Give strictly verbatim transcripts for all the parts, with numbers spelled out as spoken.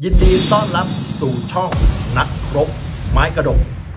ยินดีต้อนรับสู่ช่องนักรบไม้กระดก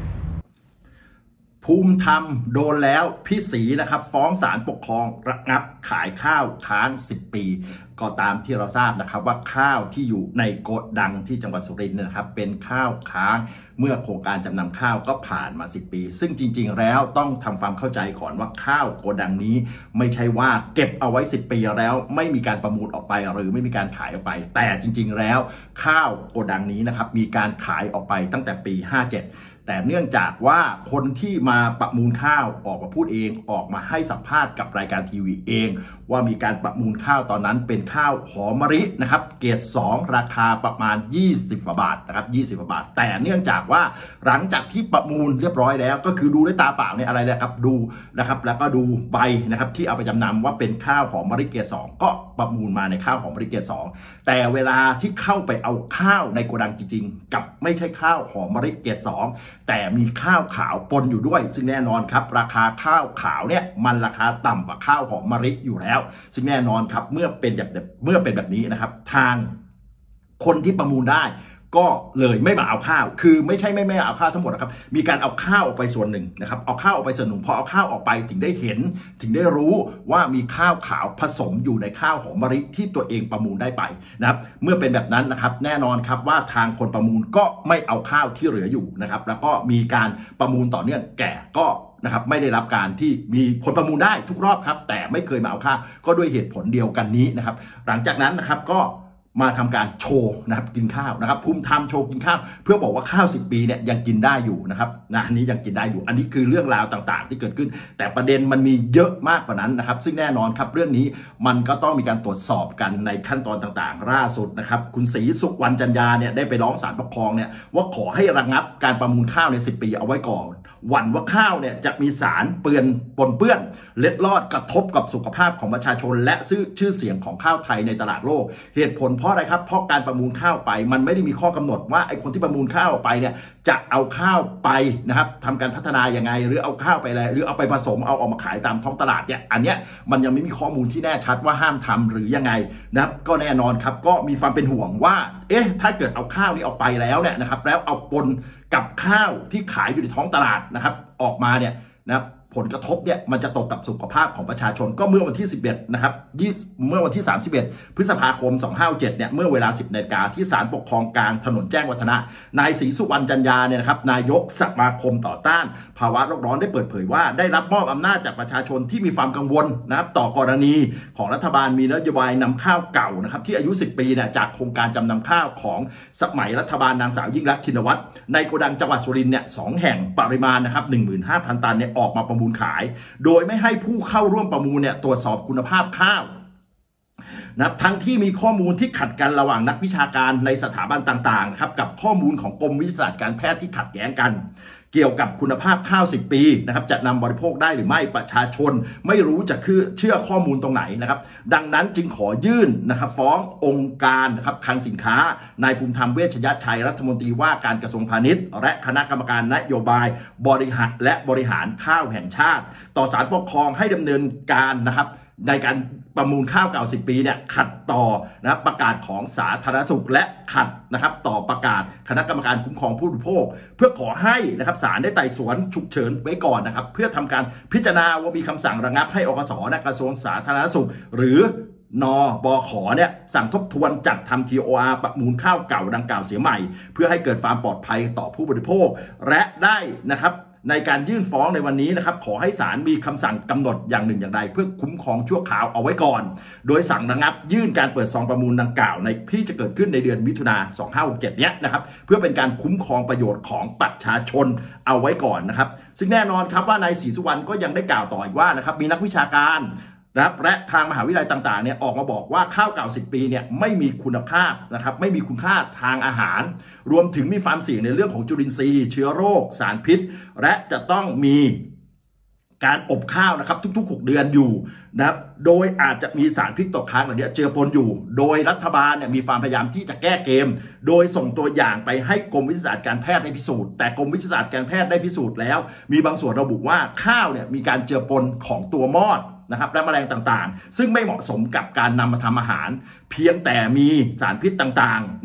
ภูมิธรรมโดนแล้วพี่ศรีนะครับฟ้องศาลปกครองระงับขายข้าวค้างสิบปีก็ตามที่เราทราบนะครับว่าข้าวที่อยู่ในโกดังที่จังหวัดสุรินทร์นะครับเป็นข้าวค้างเมื่อโครงการจำนำข้าวก็ผ่านมาสิบปีซึ่งจริงๆแล้วต้องทำความเข้าใจก่อนว่าข้าวโกดังนี้ไม่ใช่ว่าเก็บเอาไว้สิบปีแล้วไม่มีการประมูลออกไปหรือไม่มีการขายออกไปแต่จริงๆแล้วข้าวโกดังนี้นะครับมีการขายออกไปตั้งแต่ปีห้าเจ็ดแต่เนื่องจากว่าคนที่มาประมูลข้าวออกมาพูดเองออกมาให้สัมภาษณ์กับรายการทีวีเองว่ามีการประมูลข้าวตอนนั้นเป็นข้าวหอมมะลินะครับเกรดสองราคาประมาณยี่สิบบาทนะครับยี่สิบบาทแต่เนื่องจากว่าหลังจากที่ประมูลเรียบร้อยแล้วก็คือดูด้วยตาเปล่าเนี่ยอะไรนะครับดูนะครับแล้วก็ดูใบนะครับที่เอาไปจำนำว่าเป็นข้าวหอมมะลิเกรดสองก็ประมูลมาในข้าวหอมมะลิเกรดสองแต่เวลาที่เข้าไปเอาข้าวในโกดังจริงๆกับไม่ใช่ข้าวหอมมะลิเกรดสองแต่มีข้าวขาวปนอยู่ด้วยซึ่งแน่นอนครับราคาข้าวขาวเนี่ยมันราคาต่ำกว่าข้าวหอมมะลิอยู่แล้วซึ่งแน่นอนครับเมื่อเป็นแบบเมื่อเป็นแบบนี้นะครับทางคนที่ประมูลได้ก็เลยไม่มาเอาข้าวคือไม่ใช่ไม่ไม่เอาข้าวทั้งหมดนะครับมีการเอาข้าวออกไปส่วนหนึ่งนะครับเอาข้าวออกไปส่วนหนึ่งพอเอาข้าวออกไปถึงได้เห็นถึงได้รู้ว่ามีข้าวขาวผสมอยู่ในข้าวหอมมะลิที่ตัวเองประมูลได้ไปนะครับเมื่อเป็นแบบนั้นนะครับแน่นอนครับว่าทางคนประมูลก็ไม่เอาข้าวที่เหลืออยู่นะครับแล้วก็มีการประมูลต่อเนื่องแก่ก็นะครับไม่ได้รับการที่มีคนประมูลได้ทุกรอบครับแต่ไม่เคยมาเอาข้าวก็ด้วยเหตุผลเดียวกันนี้นะครับหลังจากนั้นนะครับก็มาทำการโชว์นะครับกินข้าวนะครับภูมิธรรมโชว์กินข้าวเพื่อบอกว่าข้าวสิบปีเนี่ยยังกินได้อยู่นะครับนะอันนี้ยังกินได้อยู่อันนี้คือเรื่องราวต่างๆที่เกิดขึ้นแต่ประเด็นมันมีเยอะมากกว่านั้นนะครับซึ่งแน่นอนครับเรื่องนี้มันก็ต้องมีการตรวจสอบกันในขั้นตอนต่างๆล่าสุดนะครับคุณศรีสุวรรณจันยาเนี่ยได้ไปร้องศาลปกครองเนี่ยว่าขอให้ระงับการประมูลข้าวในสิบปีเอาไว้ก่อนหวั่นว่าข้าวเนี่ยจะมีสารเปื้อนปนเปื้อนเล็ดลอดกระทบกับสุขภาพของประชาชนและชื่อเสียงของข้าวไทยในตลาดโลกเหตุผลเพราะอะไรครับเพราะการประมูลข้าวไปมันไม่ได้มีข้อกำหนดว่าไอ้คนที่ประมูลข้าวไปเนี่ยจะเอาข้าวไปนะครับทำการพัฒนายังไงหรือเอาข้าวไปอะไรหรือเอาไปผสมเอาออกมาขายตามท้องตลาดเนี่ยอันเนี้ยมันยังไม่มีข้อมูลที่แน่ชัดว่าห้ามทำหรือยังไงนะครับก็แน่นอนครับก็มีความเป็นห่วงว่าเอ๊ะถ้าเกิดเอาข้าวนี้ออกไปแล้วเนี่ยนะครับแล้วเอาปนกับข้าวที่ขายอยู่ในท้องตลาดนะครับออกมาเนี่ยนะครับผลกระทบเนี่ยมันจะตกกับสุขภาพของประชาชนก็เมื่อวันที่สิบเอ็ดนะครับเมื่อวันที่สามสิบเอ็ดพฤษภาคมสองพันห้าร้อยเจ็ดเนี่ยเมื่อเวลาสิบนาฬิกาที่ศาลปกครองกลางถนนแจ้งวัฒนะนายศรีสุวรรณจันยาเนี่ยนะครับนายกสมาคมต่อต้านภาวะโลกร้อนได้เปิดเผยว่าได้รับมอบอำนาจจากประชาชนที่มีความกังวลนะครับต่อกรณีของรัฐบาลมีนโยบายนำข้าวเก่านะครับที่อายุสิบปีเนี่ยจากโครงการจำนำข้าวของสมัยรัฐบาลนางสาวยิ่งรักษณ์ชินวัตรในโกดังจังหวัดสุรินทร์เนี่ยสองแห่งปริมาณนะครับ หนึ่งหมื่นห้าพัน ตันเนี่ยออกมาประมูลขายโดยไม่ให้ผู้เข้าร่วมประมูลเนี่ยตรวจสอบคุณภาพข้าวนะทั้งที่มีข้อมูลที่ขัดกันระหว่างนักวิชาการในสถาบันต่างๆครับกับข้อมูลของกรมวิทยาศาสตร์การแพทย์ที่ขัดแย้งกันเกี่ยวกับคุณภาพข้าวสิบปีนะครับจะนำบริโภคได้หรือไม่ประชาชนไม่รู้จะคือเชื่อข้อมูลตรงไหนนะครับดังนั้นจึงขอยื่นนะครับฟ้ององค์การนะครับคลังสินค้านายภูมิธรรมเวชยชัยรัฐมนตรีว่าการกระทรวงพาณิชย์และคณะกรรมการนโยบายบริหารและบริหารข้าวแห่งชาติต่อศาลปกครองให้ดำเนินการนะครับในการประมูลข้าวเก่าสิบปีเนี่ยขัดต่อนะประกาศของสาธารณสุขและขัดนะครับต่อประกาศคณะกรรมการคุ้มครองผู้บริโภคเพื่อขอให้นะครับศาลได้ไต่สวนฉุกเฉินไว้ก่อนนะครับเพื่อทำการพิจารณาว่ามีคำสั่งระงับให้อกสและกระทรวงสาธารณสุขหรือนบขเนี่ยสั่งทบทวนจัดทำ ที โอ อาร์ ประมูลข้าวเก่าดังกล่าวเสียใหม่เพื่อให้เกิดความปลอดภัยต่อผู้บริโภคและได้นะครับในการยื่นฟ้องในวันนี้นะครับขอให้ศาลมีคำสั่งกำหนดอย่างหนึ่งอย่างใดเพื่อคุ้มครองชั่วคราวเอาไว้ก่อนโดยสั่งระงับยื่นการเปิดซองประมูลดังกล่าวในที่จะเกิดขึ้นในเดือนมิถุนาสองพันห้าร้อยหกสิบเจ็ดเนี้ยนะครับเพื่อเป็นการคุ้มครองประโยชน์ของประชาชนเอาไว้ก่อนนะครับซึ่งแน่นอนครับว่านายศรีสุวรรณก็ยังได้กล่าวต่ออีกว่านะครับมีนักวิชาการนะครับและทางมหาวิทยาลัยต่างๆเนี่ยออกมาบอกว่าข้าวเก่าสิบปีเนี่ยไม่มีคุณภาพนะครับไม่มีคุณค่าทางอาหารรวมถึงมีความเสี่ยงในเรื่องของจุลินทรีย์เชื้อโรคสารพิษและจะต้องมีการอบข้าวนะครับทุกๆหกเดือนอยู่นะครับโดยอาจจะมีสารพิษตกค้างเหล่านี้เจือปนอยู่โดยรัฐบาลเนี่ยมีความพยายามที่จะแก้เกมโดยส่งตัวอย่างไปให้กรมวิทยาศาสตร์การแพทย์ได้พิสูจน์แต่กรมวิทยาศาสตร์การแพทย์ได้พิสูจน์แล้วมีบางส่วนระบุว่าข้าวเนี่ยมีการเจือปนของตัวมอดนะครับและแมลงต่างๆซึ่งไม่เหมาะสมกับการนำมาทำอาหารเพียงแต่มีสารพิษต่างๆนะครับ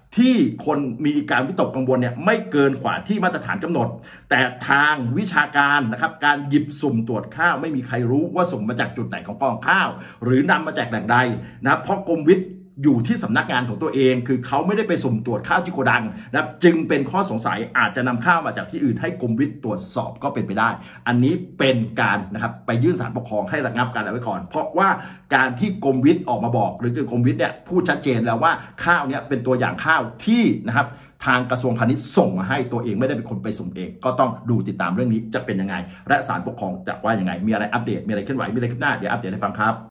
ที่คนมีการวิตกกังวลเนี่ยไม่เกินกว่าที่มาตรฐานกำหนดแต่ทางวิชาการนะครับการหยิบสุ่มตรวจข้าวไม่มีใครรู้ว่าสุ่มมาจากจุดไหนของกองข้าวหรือนำมาจากแหล่งใดนะเพราะกรมวิทย์อยู่ที่สำนักงานของตัวเองคือเขาไม่ได้ไปสุ่มตรวจข้าวที่โกดังนะจึงเป็นข้อสงสัยอาจจะนำข้าวมาจากที่อื่นให้กรมวิทย์ตรวจสอบก็เป็นไปได้อันนี้เป็นการนะครับไปยื่นศาลปกครองให้ระงับการเอาไว้ก่อนเพราะว่าการที่กรมวิทย์ออกมาบอกหรือกรมวิทย์เนี่ยพูดชัดเจนแล้วว่าข้าวเนี่ยเป็นตัวอย่างข้าวที่นะครับทางกระทรวงพาณิชย์ส่งมาให้ตัวเองไม่ได้เป็นคนไปสุ่มเองก็ต้องดูติดตามเรื่องนี้จะเป็นยังไงและศาลปกครองจะว่ายังไงมีอะไรอัปเดตมีอะไรเคลื่อนไหวมีอะไรขึ้นหน้าเดี๋ยวอัปเดตให้ฟังครับ